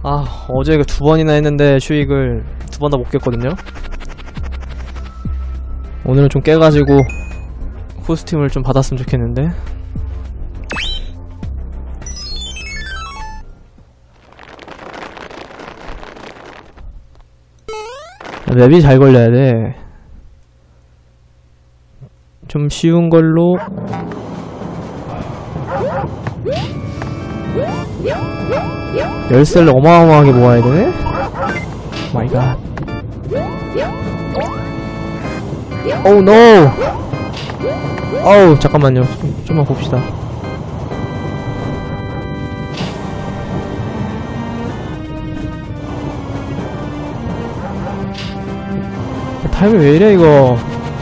어제 2번이나 했는데 슈익을 2번 다 못 깼거든요. 오늘은 좀 깨가지고 후스팀을 좀 받았으면 좋겠는데. 맵이 잘 걸려야 돼. 좀 쉬운 걸로. 열쇠를 어마어마하게 모아야 되네? 마이 갓. 오우 노! 어우 잠깐만요. 좀만 봅시다. 타이밍 왜 이래 이거.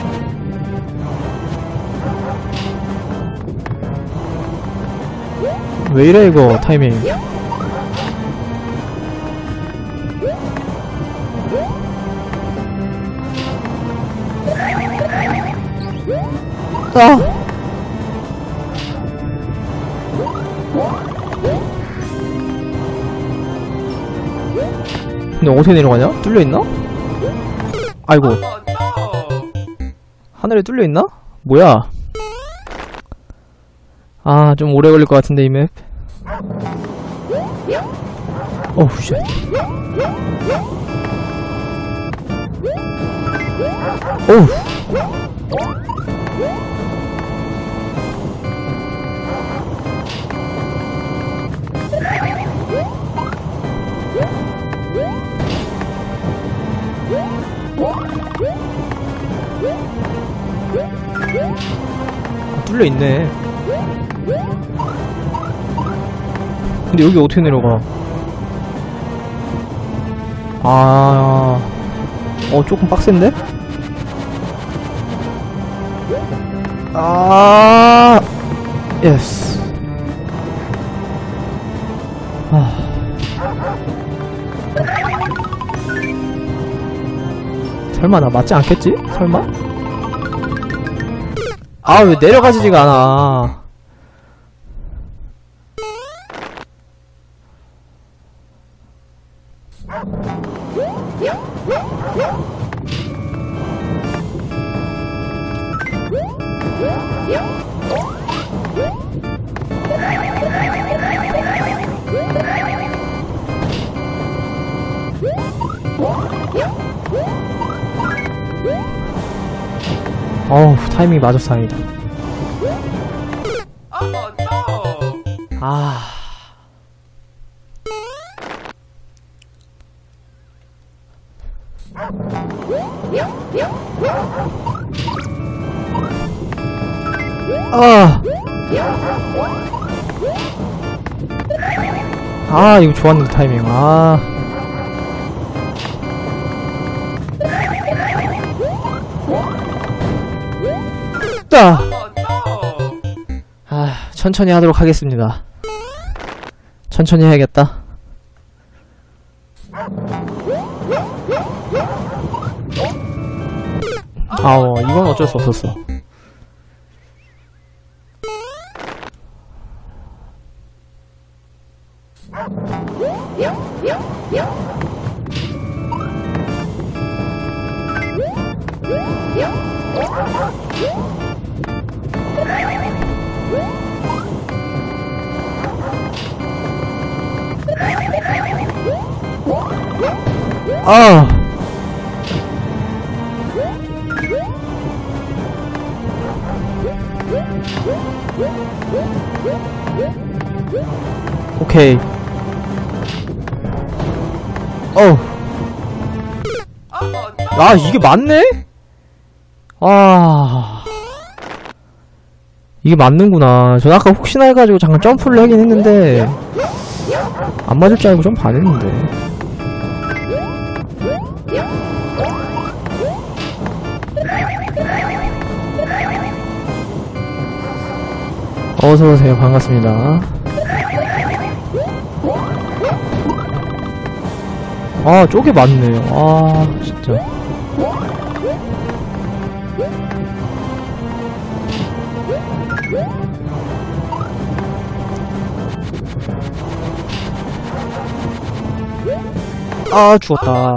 왜 이래 이거 타이밍. 근데 어떻게 내려가냐? 뚫려있나? 아이고. 하늘에 뚫려있나? 뭐야? 좀 오래 걸릴 것 같은데 이 맵. 어우 쉣. 어우. 뚫려있네. 근데 여기 어떻게 내려가? 조금 빡센데? 예스. 설마 나 맞지 않겠지? 설마? 왜 내려가지지가 않아. 어우 타이밍이 맞아서 다행이다. 이거 좋았는데 타이밍. 천천히 하도록 하겠습니다. 천천히 해야겠다. 이건 어쩔 수 없었어. 오케이. 이게 맞네? 이게 맞는구나. 전 아까 혹시나 해가지고 잠깐 점프를 하긴 했는데 안 맞을 줄 알고 점프 안 했는데. 어서오세요. 반갑습니다. 쪼개 맞네요. 진짜. 아, 죽었다.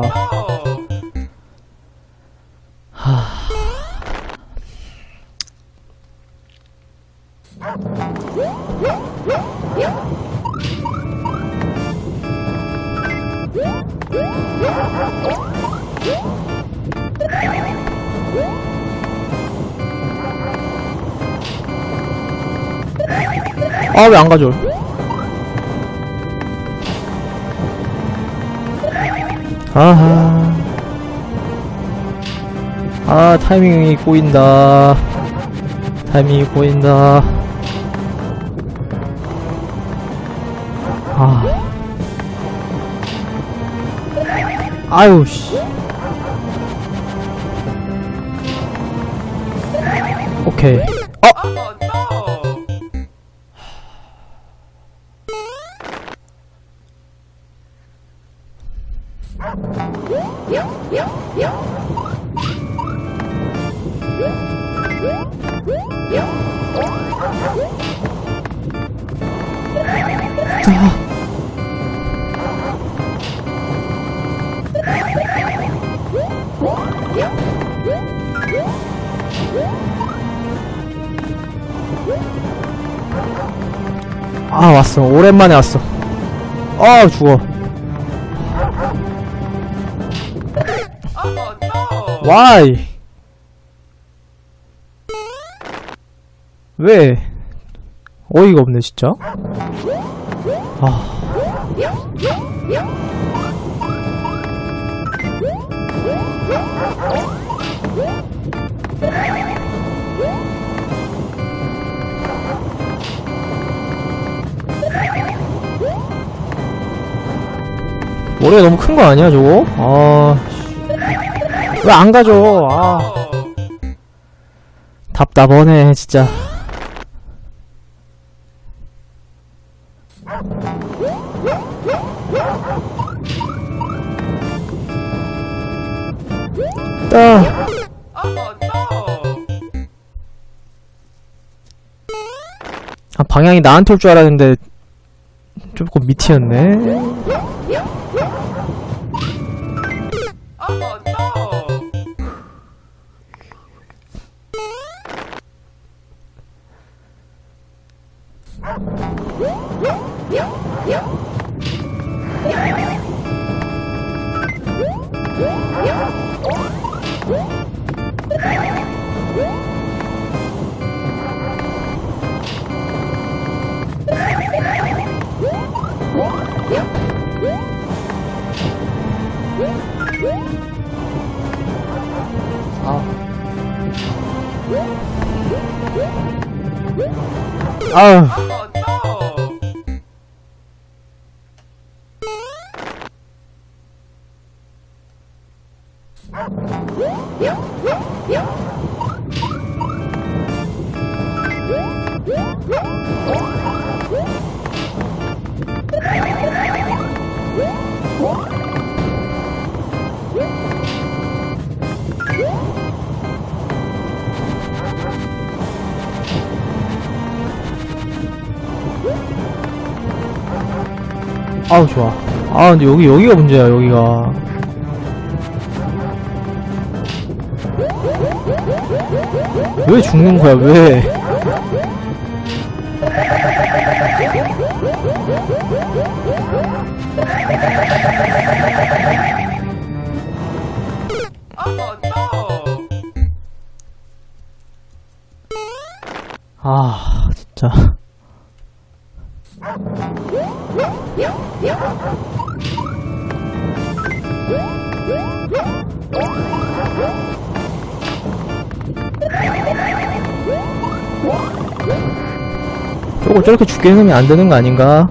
하. 아, 왜 안 가져? 아하. 아, 타이밍이 꼬인다. 타이밍이 꼬인다. 아. 아유, 씨. 오케이. 아, 왔어. 오랜만에 왔어. 아, 죽어. Why? 왜? 어이가 없네, 진짜. 아. 머리가 너무 큰 거 아니야, 저거? 아. 왜 안 가져? 아. 답답하네, 진짜. 아, 방향이 나한테 올 줄 알았는데 조금 밑이었네. 아우. 아우, 좋아. 아, 근데 여기가 문제야, 여기가. 왜 죽는 거야, 왜? 아, 진짜. 저거 저렇게 죽게 해놓으면 안 되는 거 아닌가?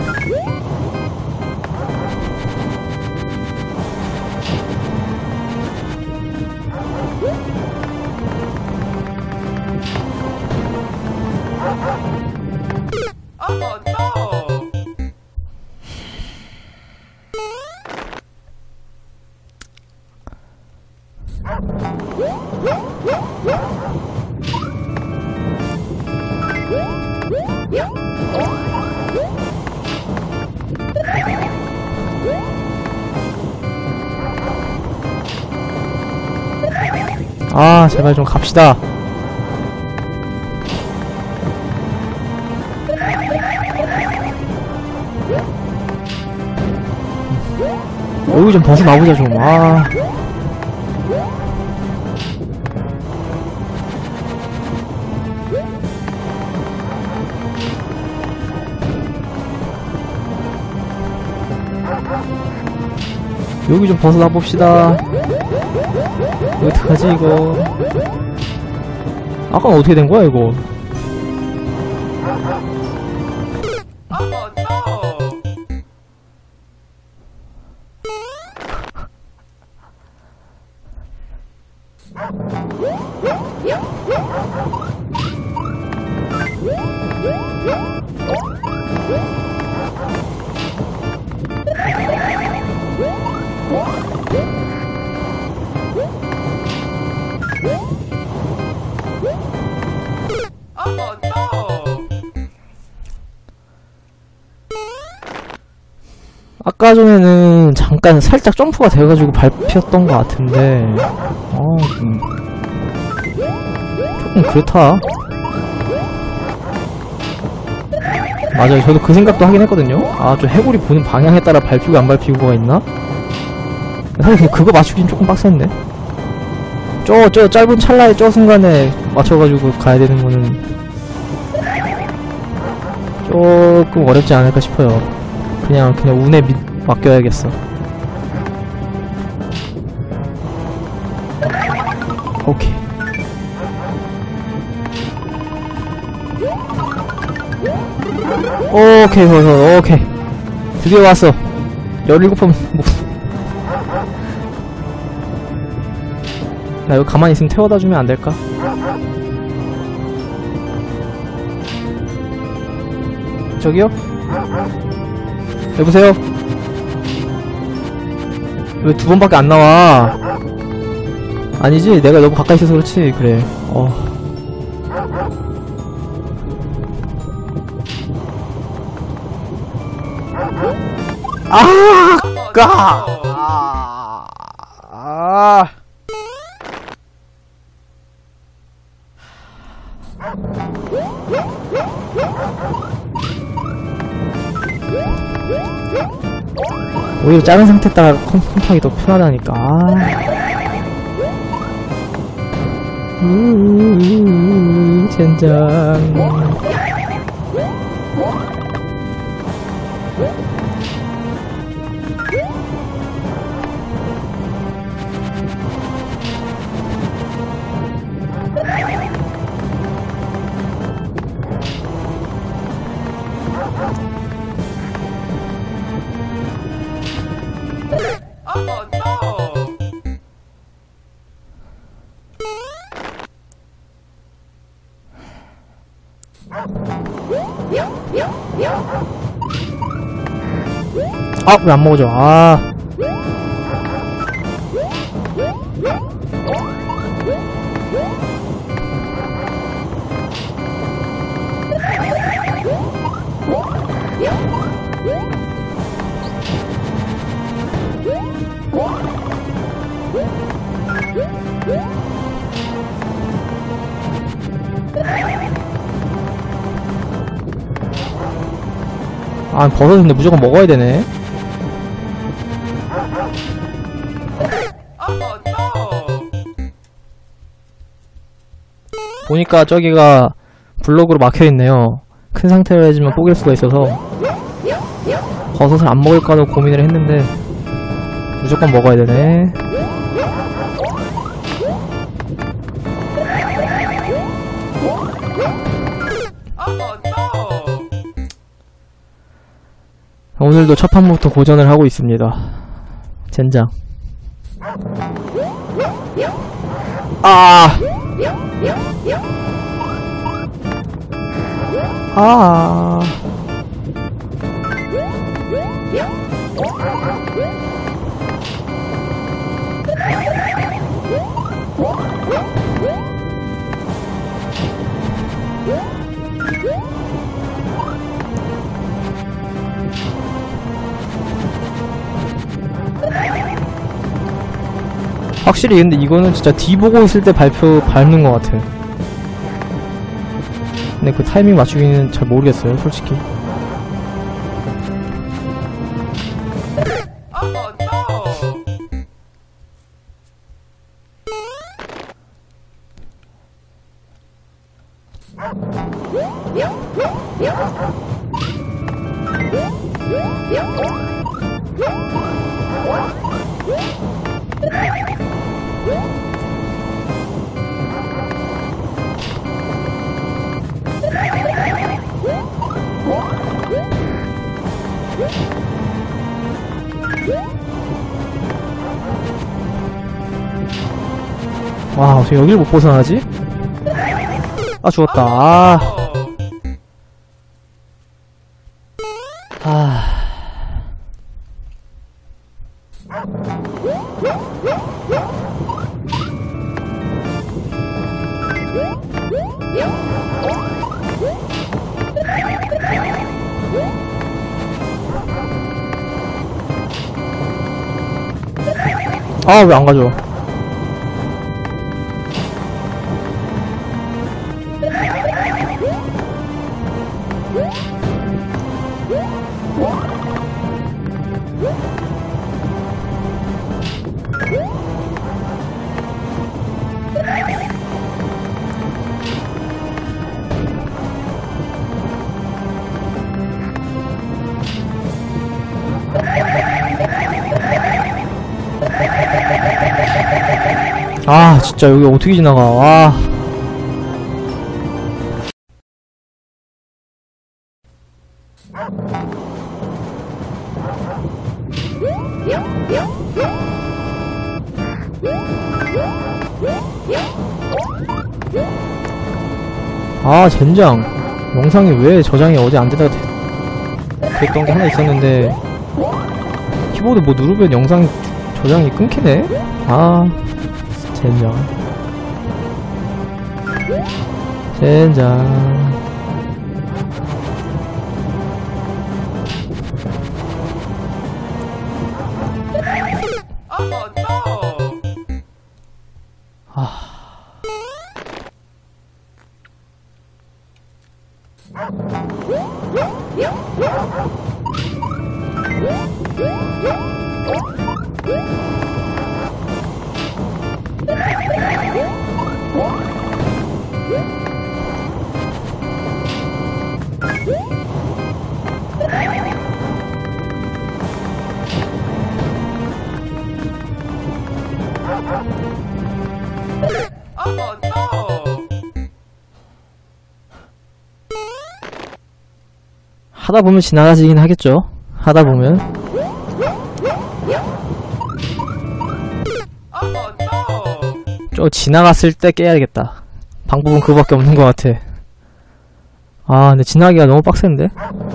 아 제발 좀 갑시다. 여기 좀 벗어나보자 좀. 아 여기 좀 벗어나 봅시다. 이거 어떡하지 이거. 아까는 어떻게 된 거야 이거. 아까 전에는 잠깐 살짝 점프가 돼가지고 밟혔던 것 같은데 조금 그렇다. 맞아요, 저도 그 생각도 하긴 했거든요. 아, 저 해골이 보는 방향에 따라 밟히고 안 밟히고가 있나? 사실 그거 맞추긴 조금 빡셌네. 저 짧은 찰나의 저 순간에 맞춰가지고 가야 되는 거는 조금 어렵지 않을까 싶어요. 그냥 운에 맡겨야겠어. 오케이. 오케이. 드디어 왔어. 17번. 나 여기 가만히 있으면 태워다 주면 안 될까? 저기요? 여보세요? 왜 2번밖에 안 나와? 아니지? 내가 너무 가까이 있어서 그렇지. 그래. 오히려 작은 상태에다가 컴퓨터하기 더 편하다니까. 젠장. 아, 왜 안 먹어져? 버섯인데 무조건 먹어야 되네. 보니까 저기가 블록으로 막혀있네요. 큰 상태로 해주면 뽀갤 수가 있어서 버섯을 안 먹을까도 고민을 했는데 무조건 먹어야 되네. 오늘도 첫 판부터 고전을 하고 있습니다. 젠장. 확실히 근데 이거는 진짜 뒤 보고 있을 때 밟는 것 같아. 근데 그 타이밍 맞추기는 잘 모르겠어요, 솔직히. 와, 어떻게 여길 못 벗어나지? 아, 죽었다. 왜 안 가져? 진짜 여기 어떻게 지나가? 와. 젠장. 영상이 왜 저장이 어제 안 되다가 됐던 게 하나 있었는데 키보드 뭐 누르면 영상 저장이 끊기네? 젠장. 하다보면 지나가지긴 하겠죠. 하다보면. 지나갔을 때 깨야겠다. 방법은 그거밖에 없는 것 같아. 근데 지나가기가 너무 빡센데?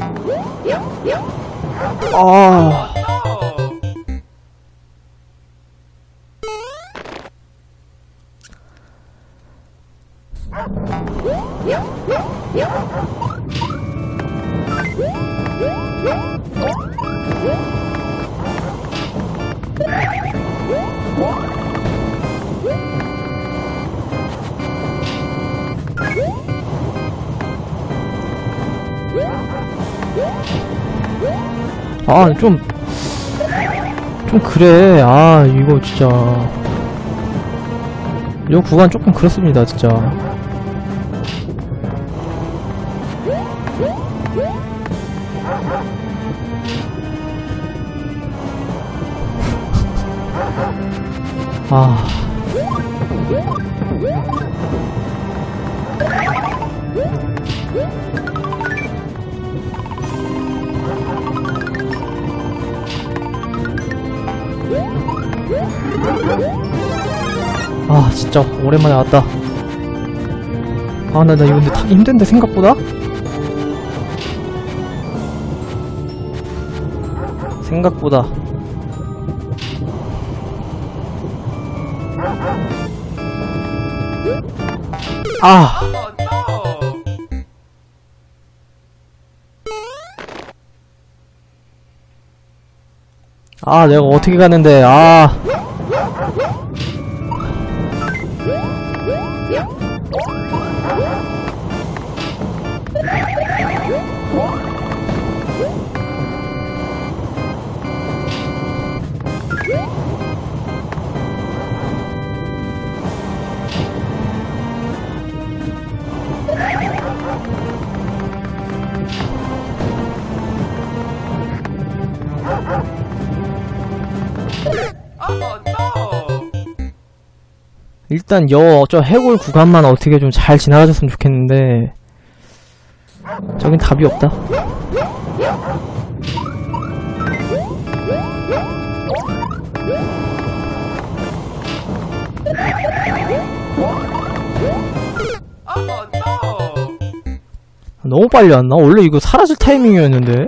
좀 그래. 이거 진짜 이 구간 조금 그렇습니다, 진짜. 진짜 오랜만에 왔다. 나 이거 근데 타기 힘든데, 생각보다? 생각보다. 내가 어떻게 가는데, 일단 저 해골 구간만 어떻게 좀 잘 지나가줬으면 좋겠는데 저긴 답이 없다. 너무 빨리 왔나? 원래 이거 사라질 타이밍이었는데.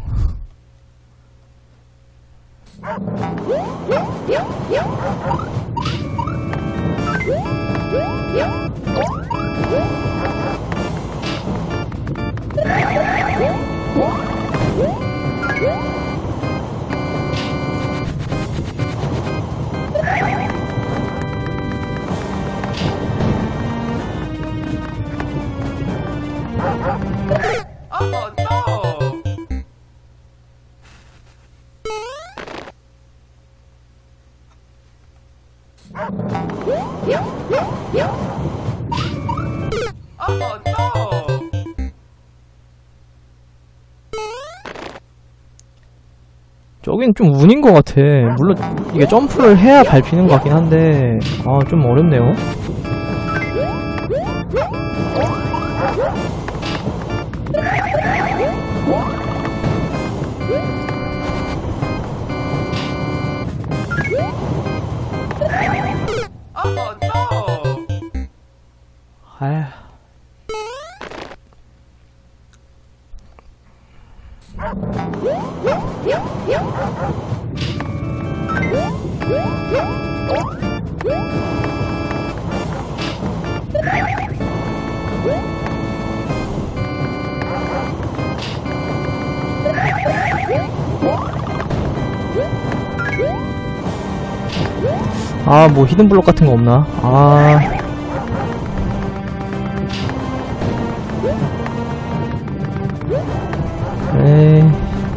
저긴 좀 운인 것 같아. 물론 이게 점프를 해야 밟히는 것 같긴 한데 좀 어렵네요. 아휴. 뭐 히든블록 같은 거 없나? 에이.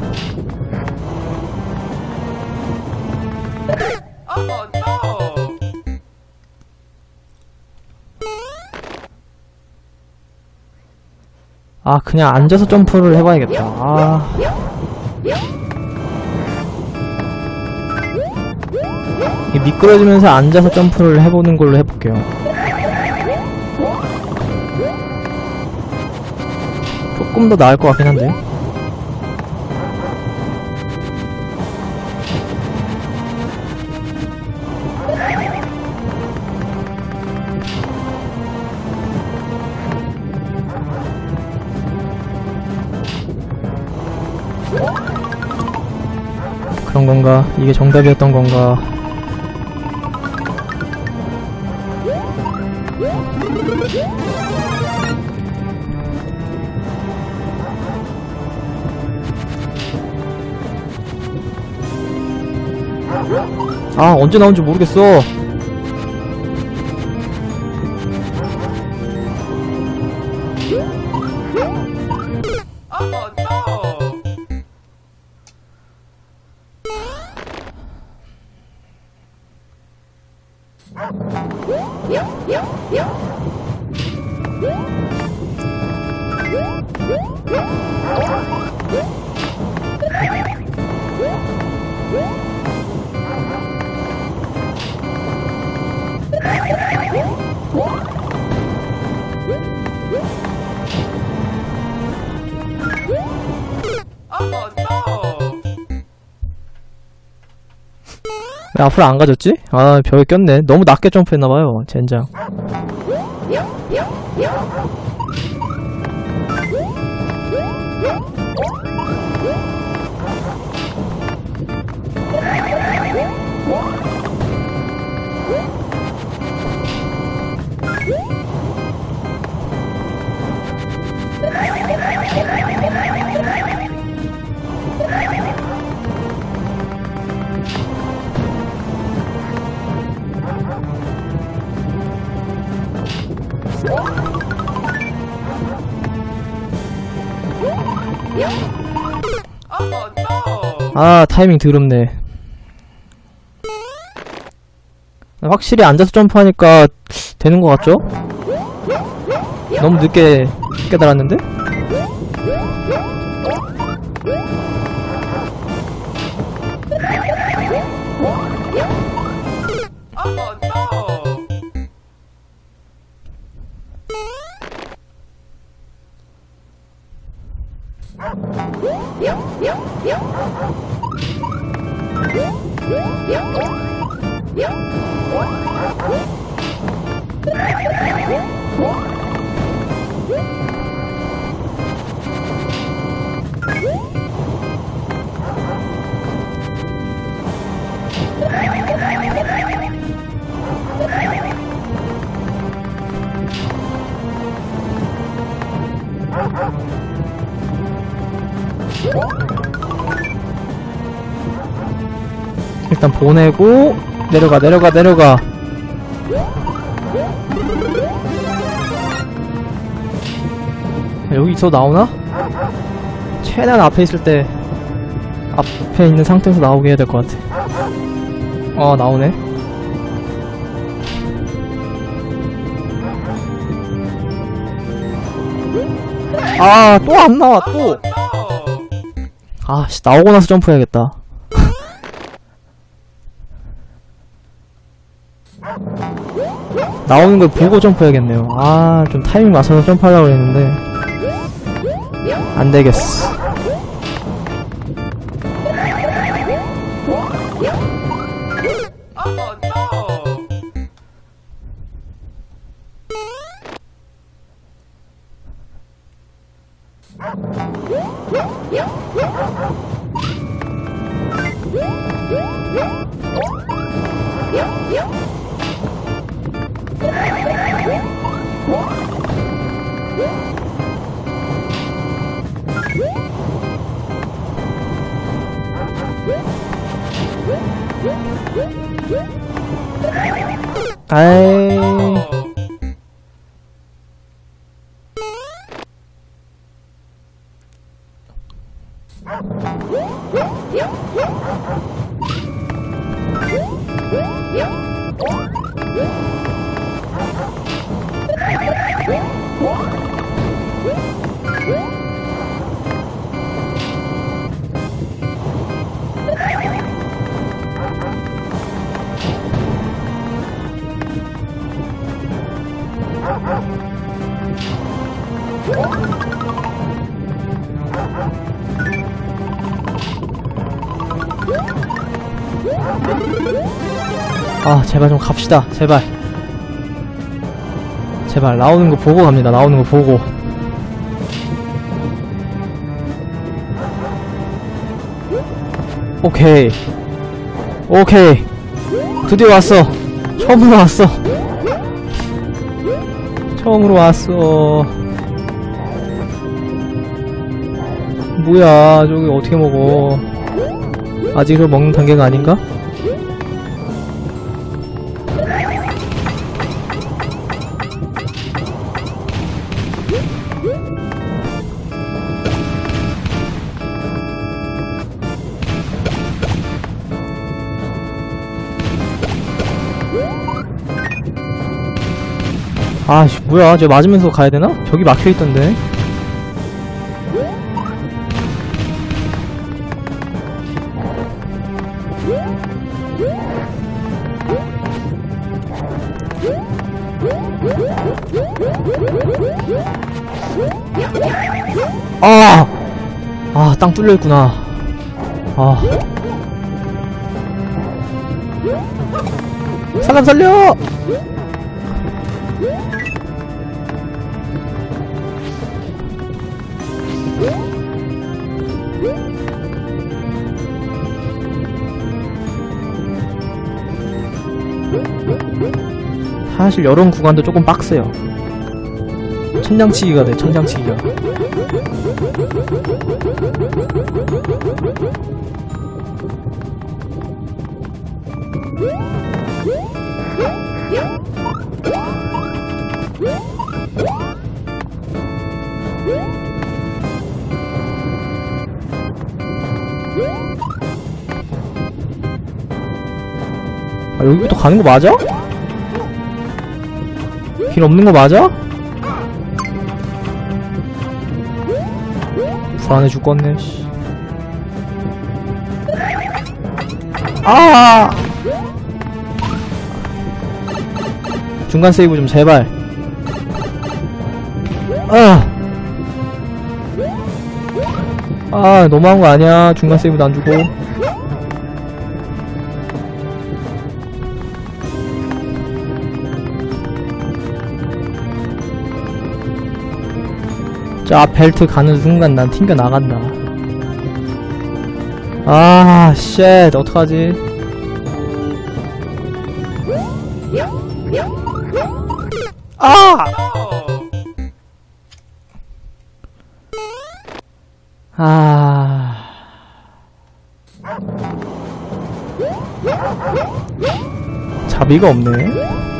그냥 앉아서 점프를 해봐야겠다. 미끄러지면서 앉아서 점프를 해보는 걸로 해볼게요. 조금 더 나을 것 같긴 한데. 그런 건가? 이게 정답이었던 건가? 언제 나온지 모르겠어. 왜 앞으로 안 가졌지? 벽에 꼈네. 너무 낮게 점프했나봐요, 젠장. 타이밍 더럽네. 확실히 앉아서 점프하니까 되는 것 같죠? 너무 늦게 깨달았는데? 일단 보내고 내려가. 여기 있어 나오나? 최대한 앞에 있을 때 앞에 있는 상태에서 나오게 해야 될 것 같아. 나오네. 또 안 나와 또. 씨, 나오고 나서 점프해야겠다. 나오는 걸 보고 점프해야겠네요. 좀 타이밍 맞춰서 점프하려고 했는데 안 되겠어. 아이. 제발 좀 갑시다. 제발 나오는 거 보고 갑니다. 나오는 거 보고. 오케이 드디어 왔어. 처음으로 왔어. 뭐야 저기 어떻게 먹어. 아직 그걸 먹는 단계가 아닌가? 아씨 뭐야 저 맞으면서 가야되나? 저기 막혀있던데. 땅 뚫려있구나. 사람 살려! 사실 이런 구간도 조금 빡세요. 천장치기가 돼. 천장치기가. 여기부터 가는 거 맞아? 길 없는 거 맞아? 불안해 죽겠네, 씨. 중간 세이브 좀 제발. 아, 너무한 거 아니야. 중간 세이브도 안 주고. 자, 벨트 가는 순간 난 튕겨 나간다. 아, 쉣. 어떡하지? 아! 아. 자비가 없네.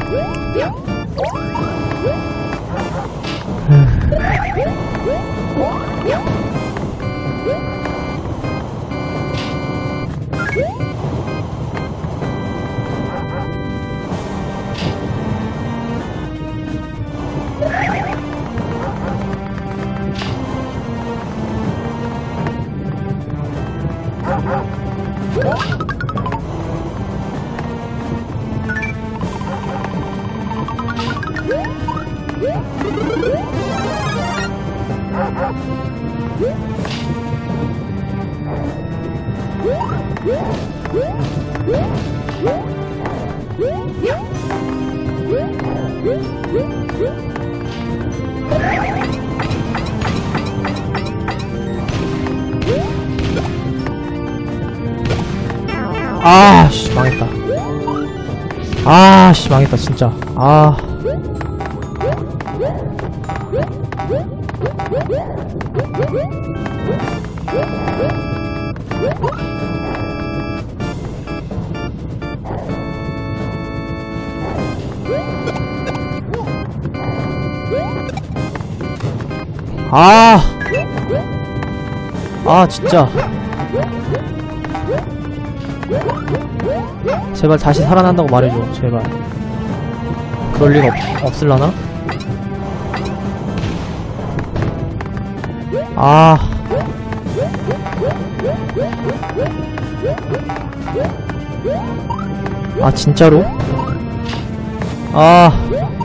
아씨 망했다. 아씨 망했다 진짜. 아. 아. 아 진짜. 제발 다시 살아난다고 말해줘. 제발. 그럴 리가 없을라나? 아. 아 진짜로? 아.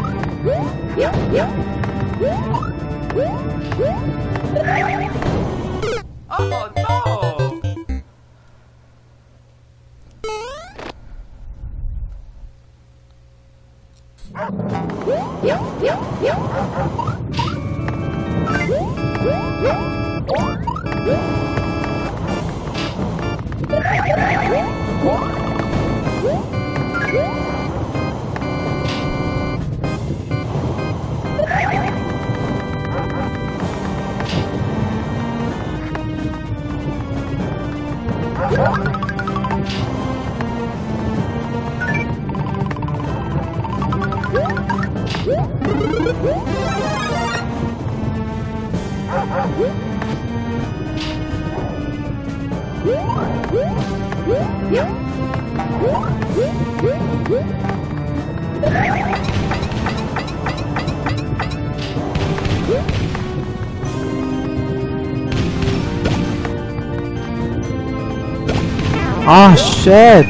아, 쉣.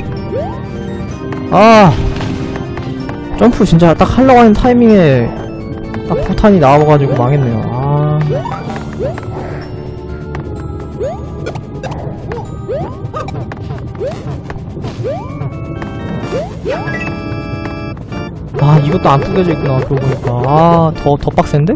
아. 점프 진짜 딱 하려고 하는 타이밍에 딱 포탄이 나와가지고 망했네요. 아. 아, 이것도 안 구겨져 있구나. 그러고 보니까. 아, 더 빡센데?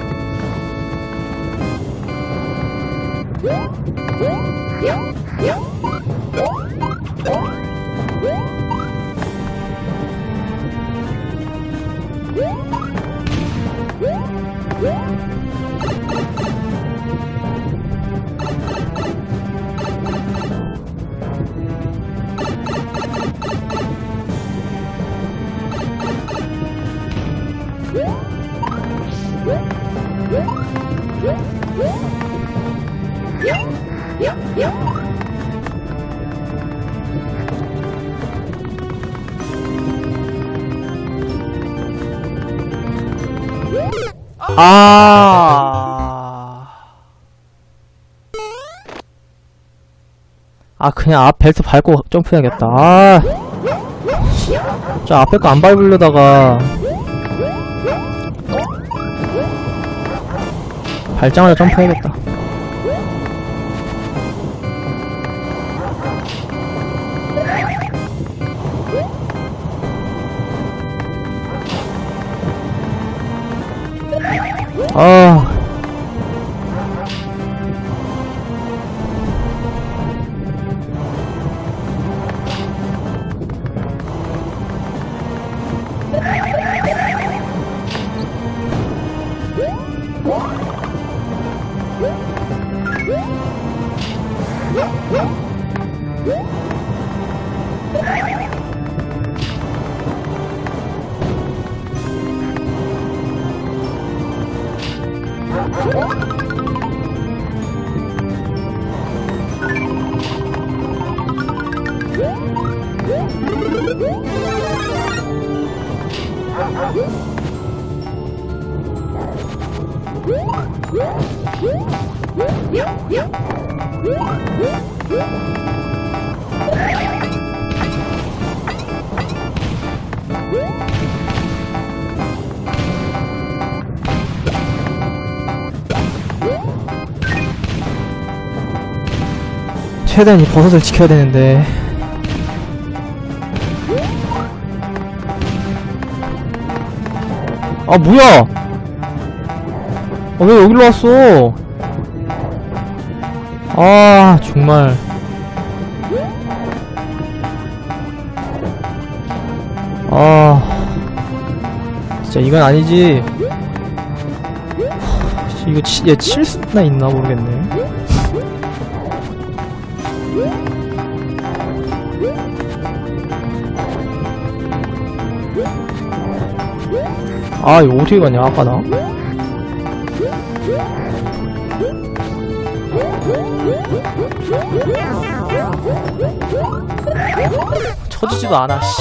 그냥 앞 벨트 밟고 점프해야겠다. 아. 저 앞에 거 안 밟으려다가 밟자마자 점프해야겠다. 아. 최대한 이 버섯을 지켜야 되는데. 아 뭐야? 아 왜 여기로 왔어? 아 정말. 아 진짜 이건 아니지. 이거 얘 칠 수나 있나 모르겠네. 아 이거 어떻게 갔냐 아까 나? 쳐지지도 않아 씨.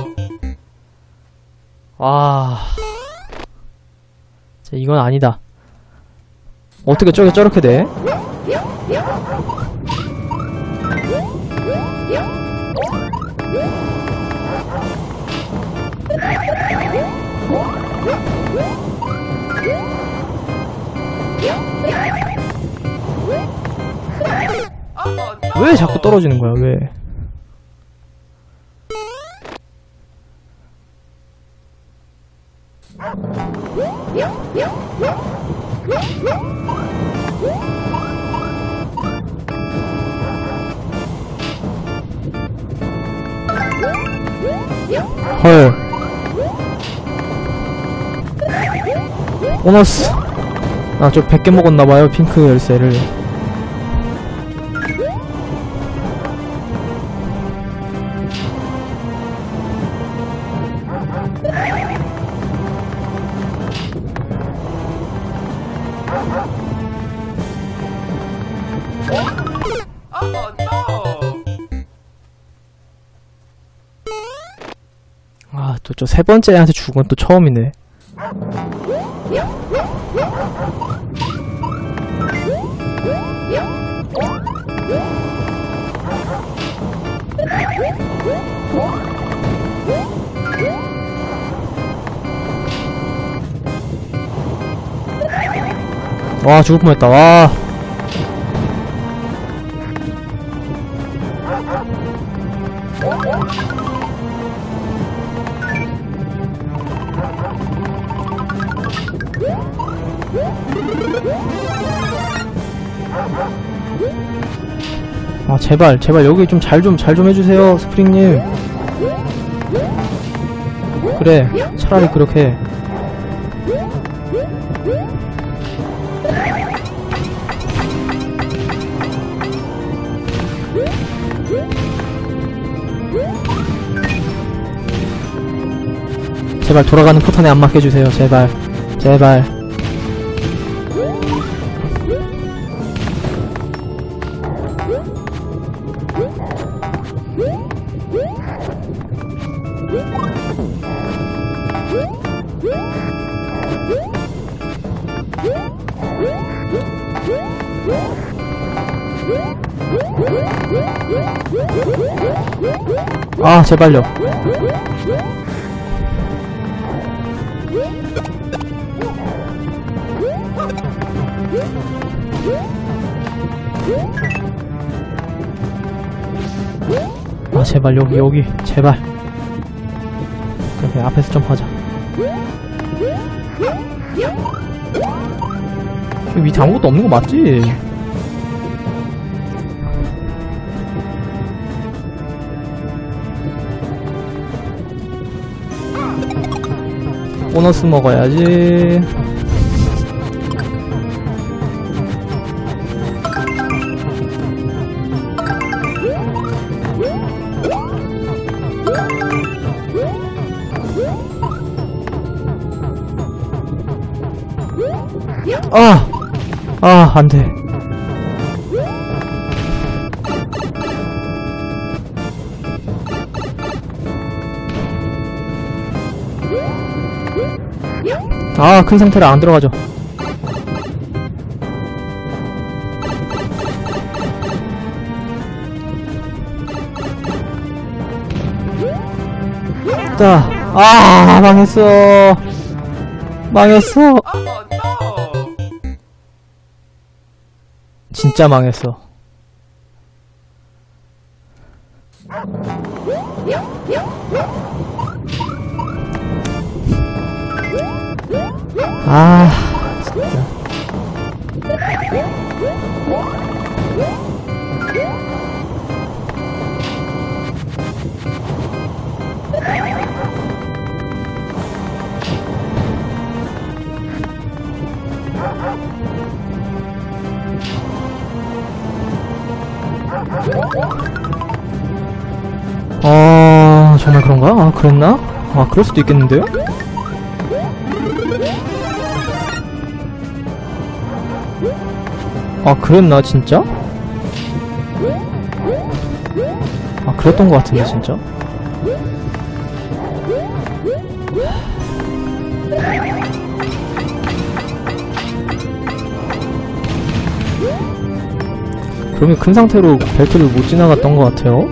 아 진짜 이건 아니다. 어떻게 저렇게 돼? 왜 자꾸 떨어지는 거야, 왜? 헐. 보너스. 아, 저 100개 먹었나봐요, 핑크 열쇠를. 아, 또 저 세 번째 애한테 죽은 건 또 처음이네. 와, 죽을 뻔했다. 와. 아, 제발 여기 좀 잘 좀 해주세요, 스프링님. 그래, 차라리 그렇게 해. 제발 돌아가는 포탄에 안 맞게 해주세요, 제발. 아, 제발요. 아, 제발 여기 제발. 그렇게 앞에서 점프하자. 저 밑에 아무것도 없는 거 맞지? 보너스 먹어야지. 안 돼. 큰 상태라 안 들어가죠. 자, 망했어. 망했어. 진짜 망했어. 진짜. 정말 그런가? 그랬나? 그럴 수도 있겠는데요? 그랬나, 진짜? 그랬던 것 같은데, 진짜? 그러면 큰 상태로 벨트를 못 지나갔던 것 같아요?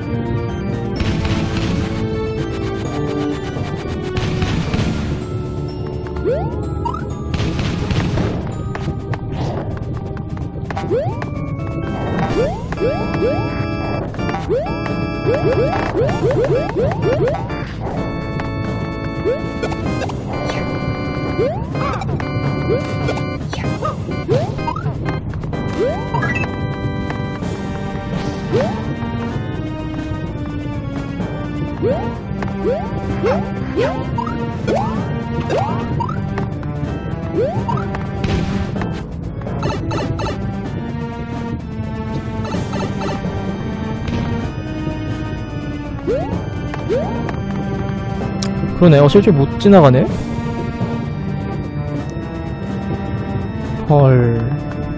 그러네. 실제 못 지나가네. 헐.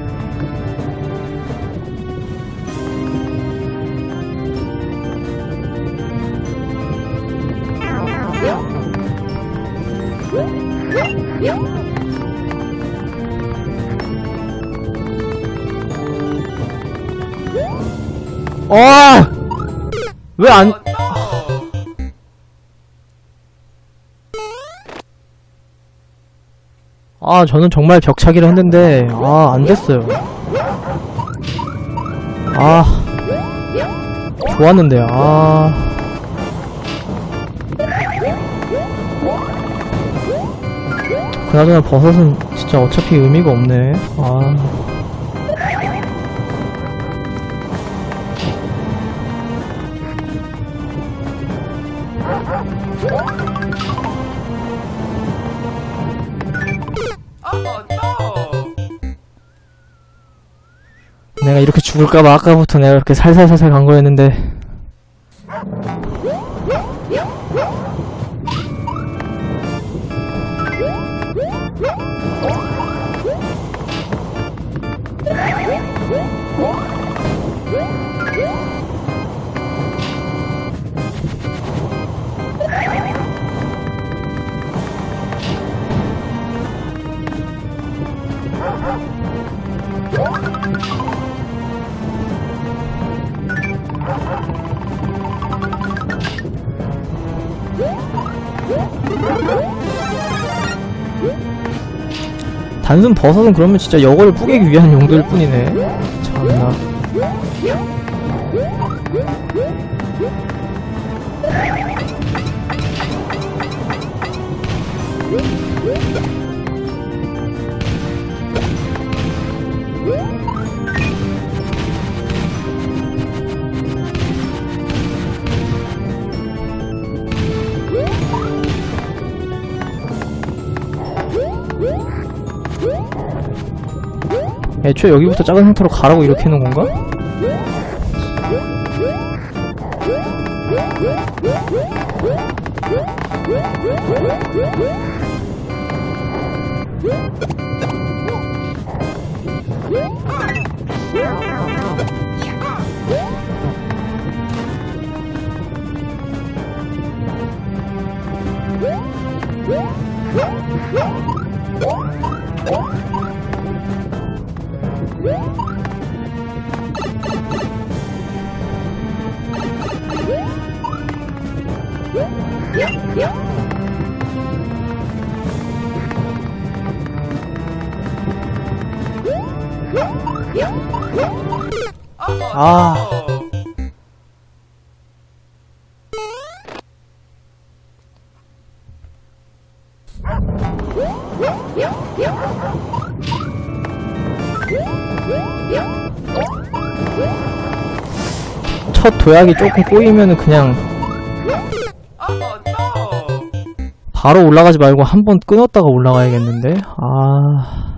왜 안... 저는 정말 벽차기를 했는데 안 됐어요. 좋았는데. 그나저나 버섯은 진짜 어차피 의미가 없네. 내가 이렇게 죽을까봐 아까부터 내가 이렇게 살살살살 간 거였는데. 단순 버섯은 그러면 진짜 여거를 뿌개기 위한 용도일 뿐이네. 참나. 애초에 여기부터 작은 상태로 가라고 이렇게 해놓은 건가? 아. 첫 도약이 조금 꼬이면은 그냥 바로 올라가지 말고 한번 끊었다가 올라가야겠는데? 아.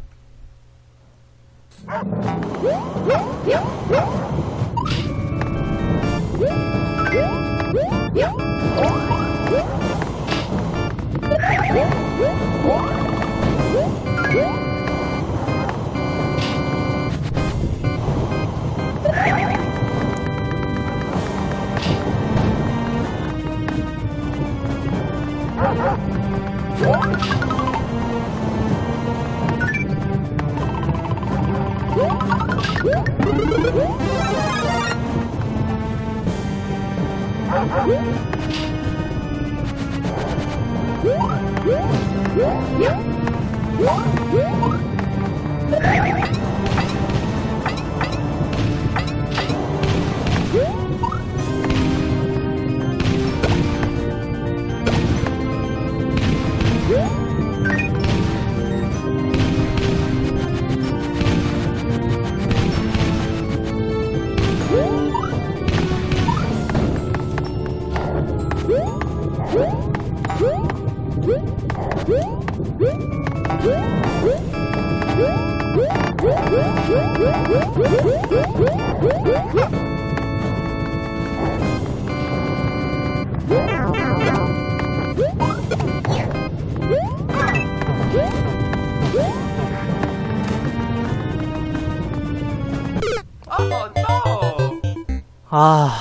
아.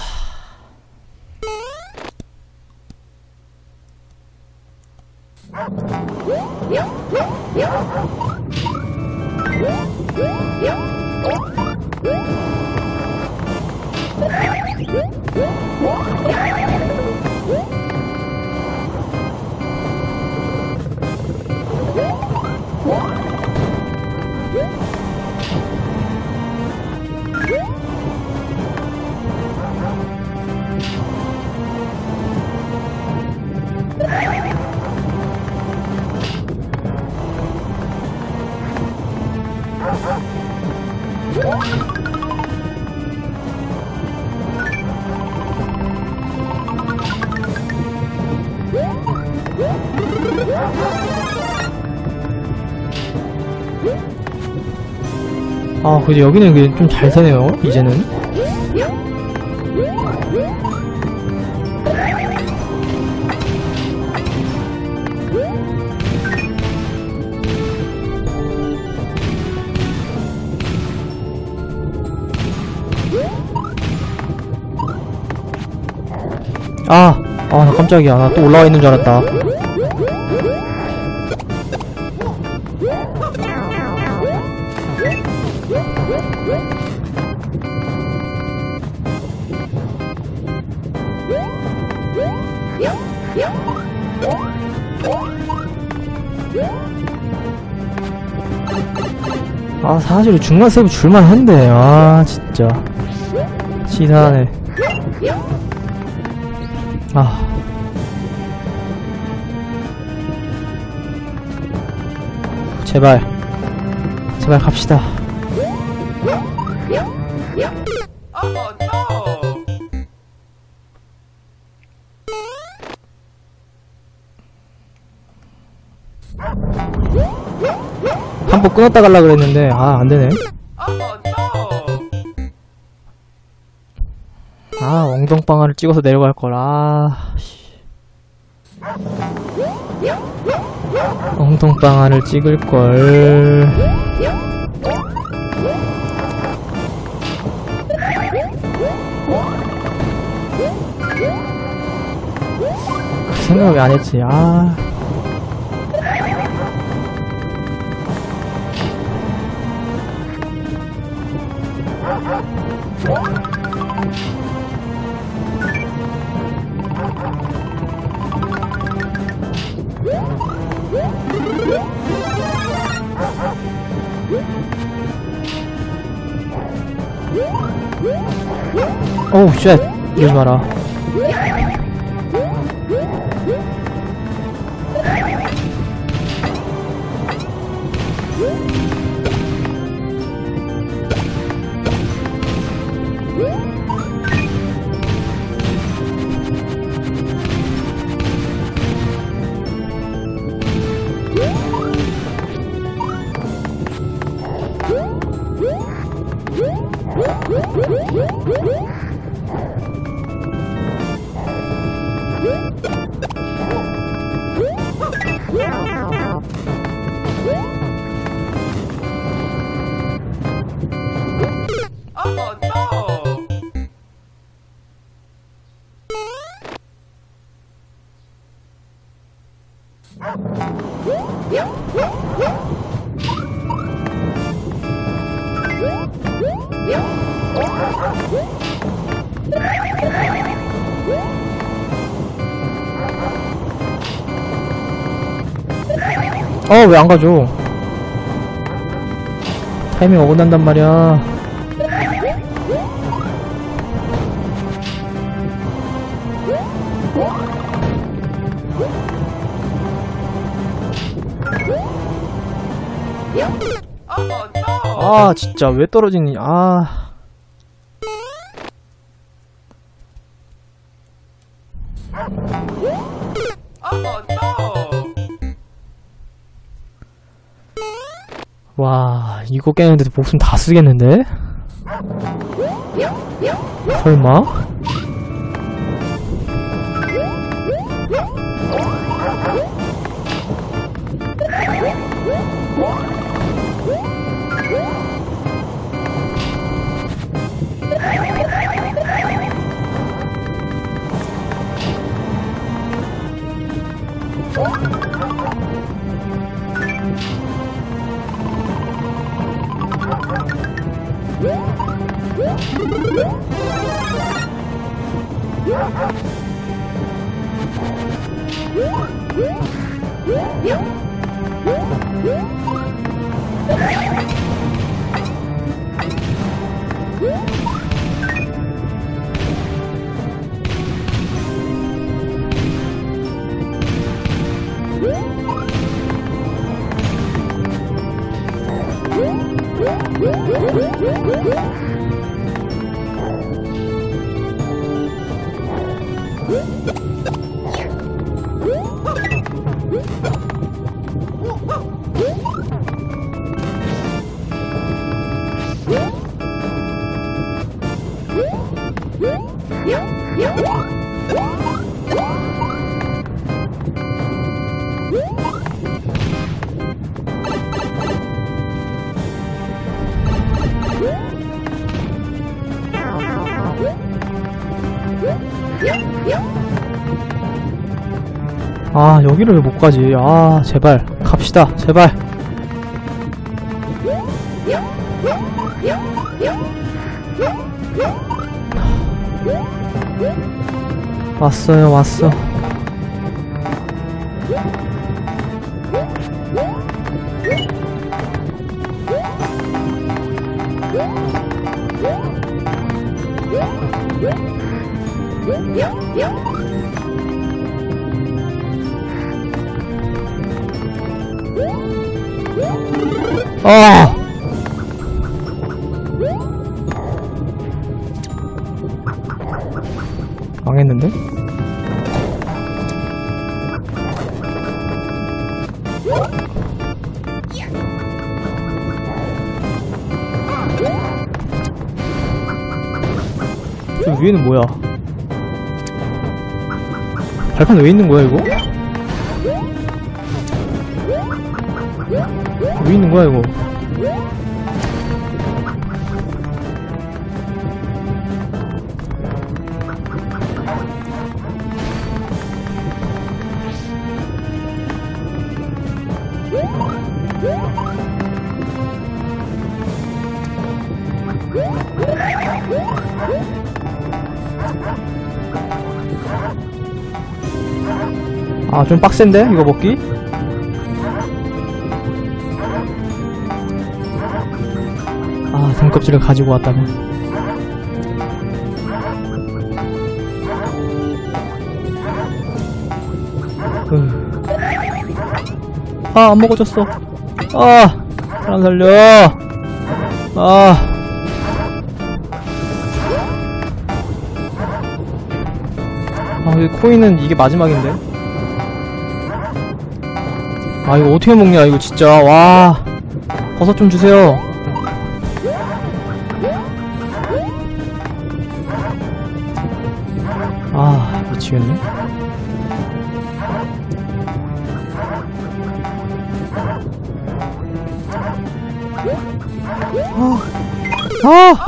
아, 그래도 여기는 좀 잘 되네요, 이제는. 나 깜짝이야. 나 또 올라와 있는 줄 알았다. 아, 사실 중간 세이브 줄만 한데. 아, 진짜 치사하네. 아, 제발 갑시다. 한 번 끊었다 갈라 그랬는데 아 안되네. 아 엉덩방아를 찍어서 내려갈걸. 아 엉덩방아를 찍을걸. 그 생각을 왜 안했지. 아 오우 쉣 이러지 마라. 왜 안 가죠? 타이밍 어긋난단 말이야. 아 진짜 왜 떨어지니. 아 와 이거 깨는데도 목숨 다 쓰겠는데? 설마? 아 여기를 왜 못가지. 아 제발 갑시다 제발. 왔어요 왔어. 아 망했는데? 저 위에는 뭐야? 발판 왜 있는 거야, 이거? 왜 있는 거야, 이거? 아, 좀 빡센데? 이거 먹기? 아, 등껍질을 가지고 왔다면. 아, 안 먹어졌어. 아, 사람 살려. 아. 아, 이 코인은 이게 마지막인데? 아, 이거 어떻게 먹냐, 이거 진짜. 와. 버섯 좀 주세요. 아, 미치겠네. 아!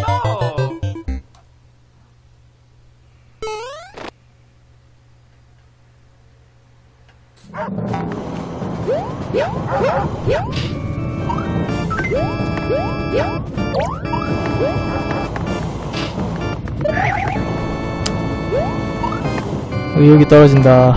의욕이 떨어진다.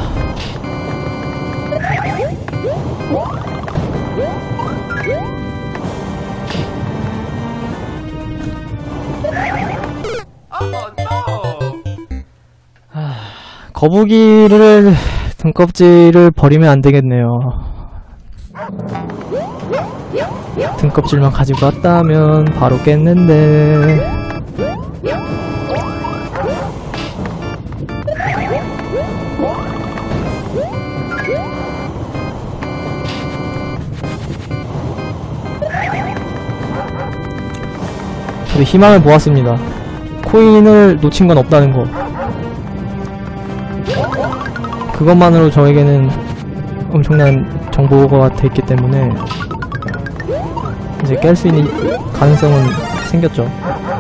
거북이를 등껍질을 버리면 안 되겠네요. 등껍질만 가지고 왔다면 바로 깼는데. 저도 희망을 보았습니다. 코인을 놓친 건 없다는 거. 그것만으로 저에게는 엄청난 정보가 됐기 때문에 이제 깰 수 있는 가능성은 생겼죠.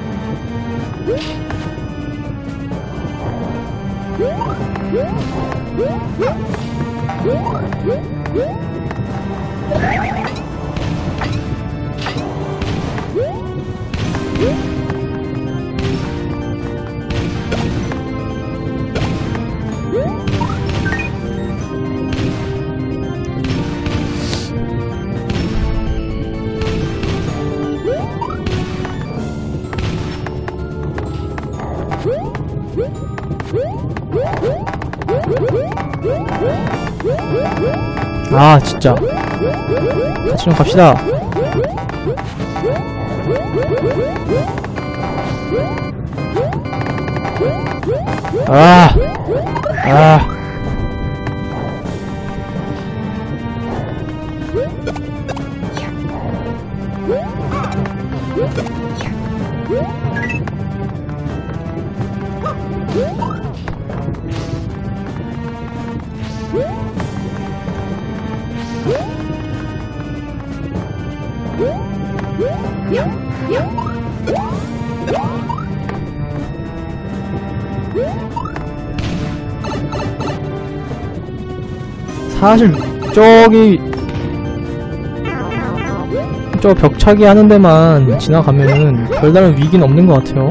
아, 진짜. 같이 좀 갑시다. 아, 아. 사실 저기 저 벽차기 하는 데만 지나가면은 별다른 위기는 없는 것 같아요.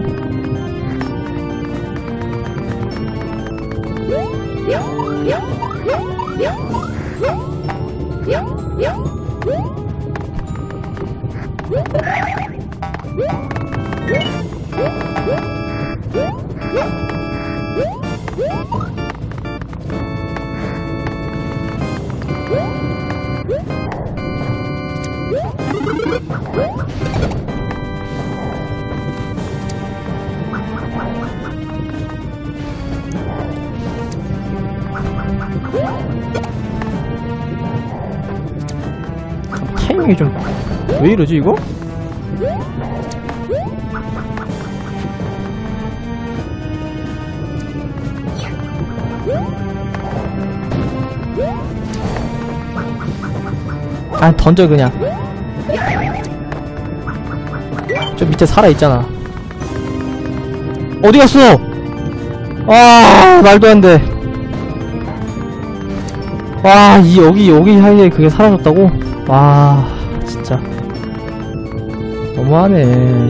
타이밍이 좀 왜 이러지 이거? 아 던져 그냥. 저 밑에 살아있잖아. 어디갔어? 아 말도 안돼. 와 여기 사이에 그게 사라졌다고? 와 진짜 너무하네.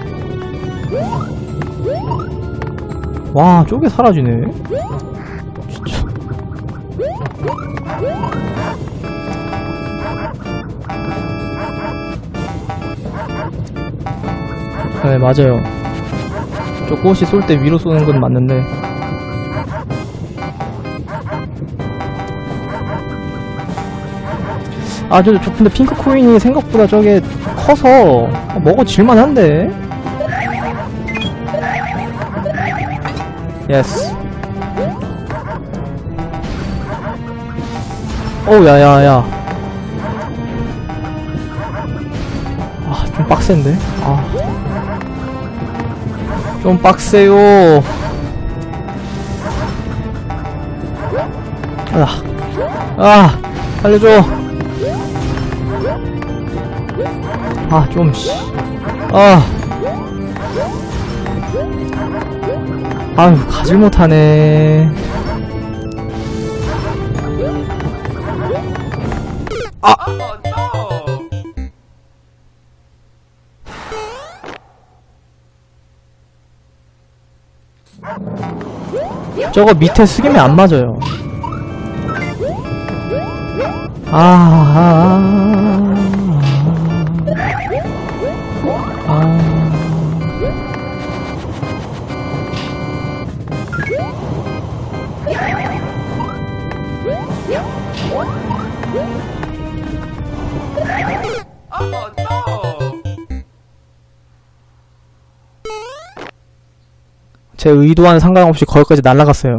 와 저게 사라지네 진짜. 네 맞아요. 저 꽃이 쏠 때 위로 쏘는 건 맞는데 아 저 근데 핑크 코인이 생각보다 저게 커서 먹어질만 한데. 예스. 어우 야야야. 아 좀 빡센데. 아 좀 빡세요. 살려줘. 좀 씨. 아유 가질 못하네. 저거 밑에 숙이면 안 맞아요. 제 의도와는 상관없이 거기까지 날아갔어요.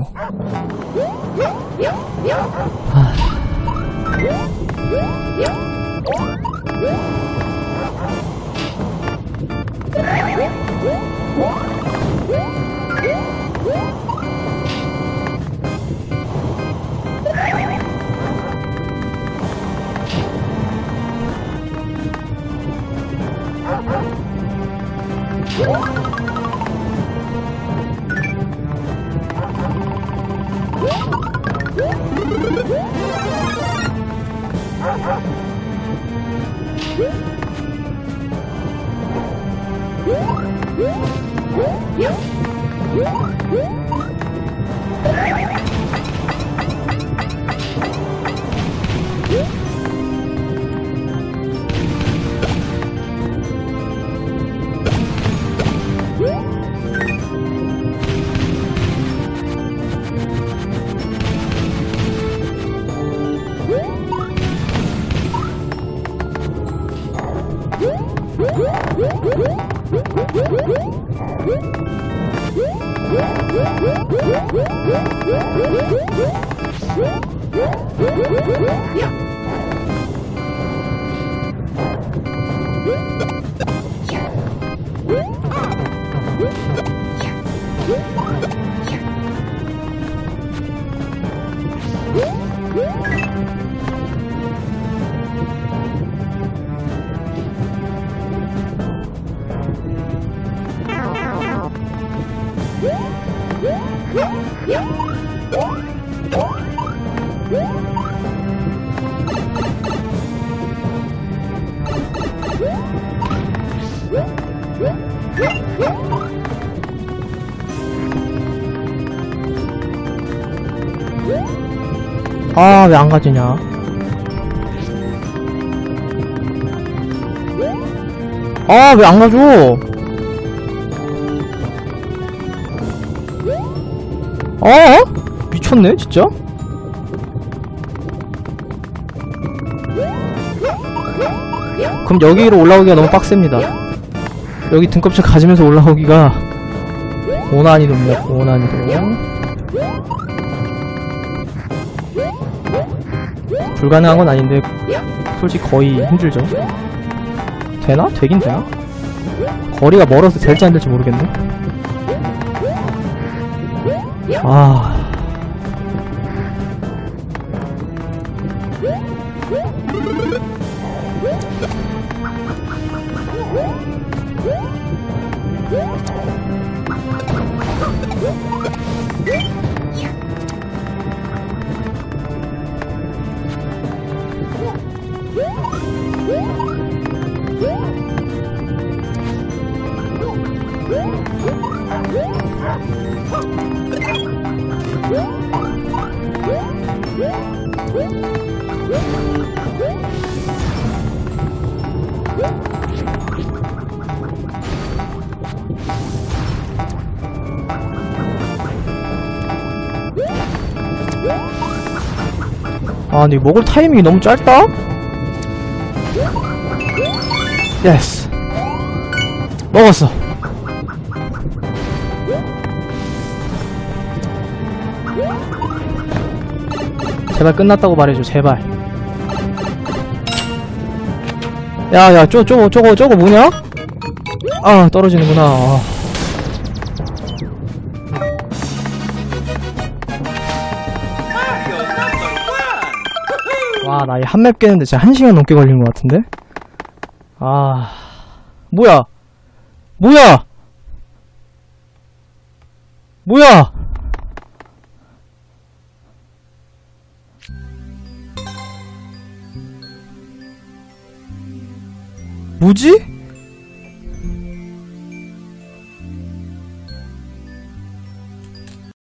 아, 왜 안 가지냐? 아, 왜 안 가져? 미쳤네, 진짜? 그럼 여기로 올라오기가 너무 빡셉니다. 여기 등껍질 가지면서 올라오기가 고난이도입니다, 고난이도. 불가능한 건 아닌데 솔직히 거의 힘들죠. 되나? 되긴 되나? 거리가 멀어서 될지 안 될지 모르겠네. 아... 아, 근데 먹을 타이밍이 너무 짧다? 예스. 먹었어. 제발 끝났다고 말해줘, 제발. 야, 저거 뭐냐? 아, 떨어지는구나. 아. 와, 나 이 한 맵 깨는데 진짜 1시간 넘게 걸린 것 같은데? 아, 뭐야? 뭐지?